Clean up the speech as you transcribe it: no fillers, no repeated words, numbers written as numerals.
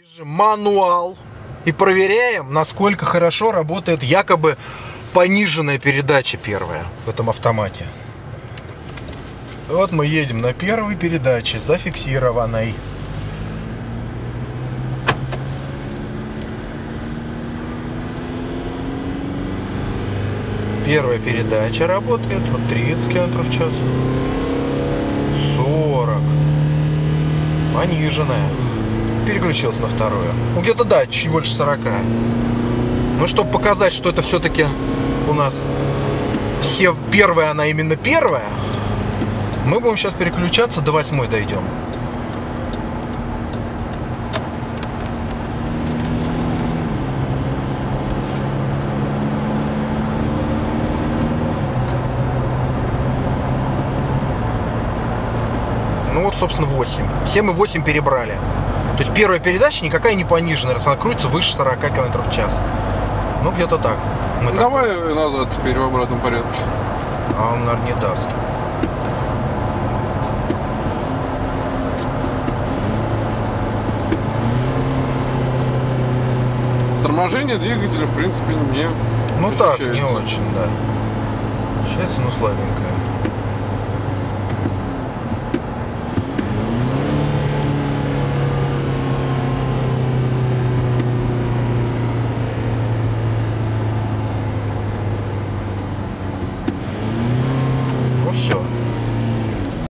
Мануал. И проверяем, насколько хорошо работает якобы пониженная передача первая в этом автомате. Вот мы едем на первой передаче, зафиксированной. Первая передача работает, вот 30 км в час. 40. Пониженная. Переключился на вторую. Ну где-то да, чуть больше 40. Ну чтобы показать, что это все-таки у нас все первая, она именно первая, мы будем сейчас переключаться, до 8 дойдем. Ну вот, собственно, 8. 7 и 8 перебрали. То есть первая передача никакая не пониженная, раз она крутится выше 40 км в час. Ну, где-то так. Давай так назад теперь в обратном порядке. А он, наверное, не даст. Торможение двигателя, в принципе, не ну ощущается. Так, не очень, да. Ощущается, но слабенькое.